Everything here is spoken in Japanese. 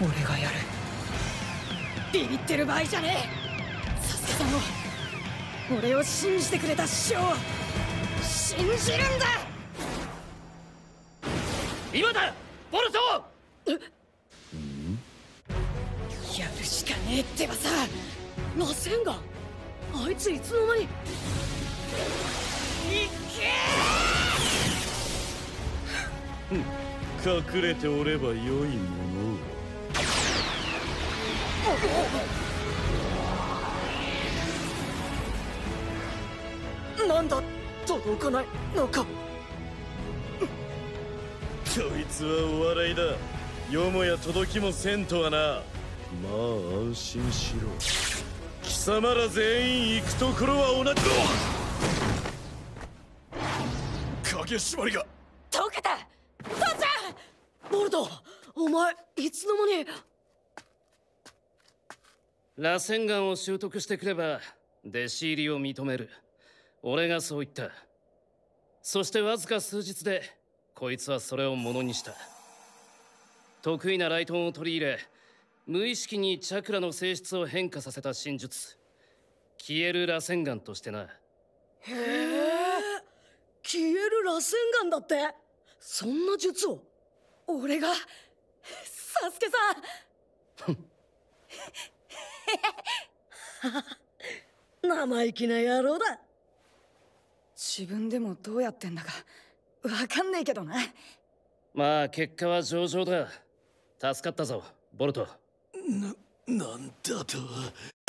俺がやる。ビビってる場合じゃねえ。サスケさんも俺を信じてくれた師匠を信じるんだ。 今だボルト。 やるしかねえってばさ。螺旋岩、あいついつの間に。いけ隠れておればよいもの。なんだ、届かないのか。 こいつはお笑いだ。よもや届きもせんとはな。まあ安心しろ。貴様ら全員行くところは同じ。影縛りが解けた。父ちゃん。ボルト、お前いつの間に。 螺旋岩を習得してくれば弟子入りを認める。俺がそう言った。そしてわずか数日でこいつはそれをものにした。得意な雷遁を取り入れ、無意識にチャクラの性質を変化させた真術、消える螺旋岩としてな。 へえ、消える螺旋岩だって。そんな術を俺が。サスケさん。生意気な野郎だ。自分でもどうやってんだかわかんねえけどな。 まあ結果は上々だ。助かったぞボルト。 なんだと。